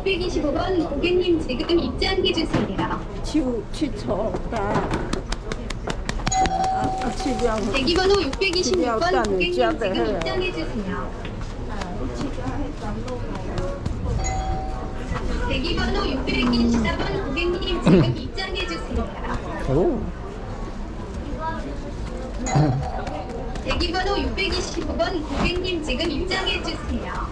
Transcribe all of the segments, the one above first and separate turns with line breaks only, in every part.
625번 고객님 지금 입장해 주세요.
치초다. 치료하고.
대기번호 626번 고객님 지금 입장해 주세요. 대기번호 624번 고객님 지금 입장해 주세요.
오.
대기번호 625번 고객님 지금 입장해 주세요.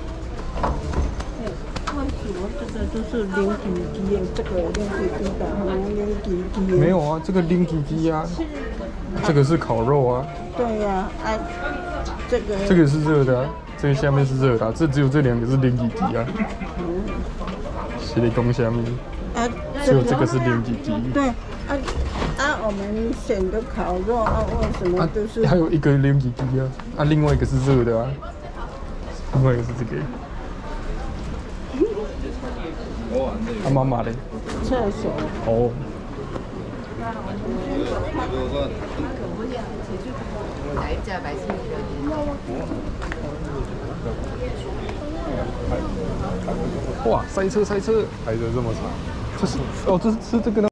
这个都是零几级，这个零几级的，零几级。
没有啊，这个零几级啊，这个是烤肉啊。
对呀，
这个是热的啊，这个下面是热的啊，这只有这两个是零几级啊。是的，公下面。只有这个是零几级。
对，我们选的烤肉为什么都是？
还有一个零几级啊，另外一个是热的啊，另外一个是这个。妈妈的
厕所。
哦。哇，塞车，排得这么长，这是这个呢。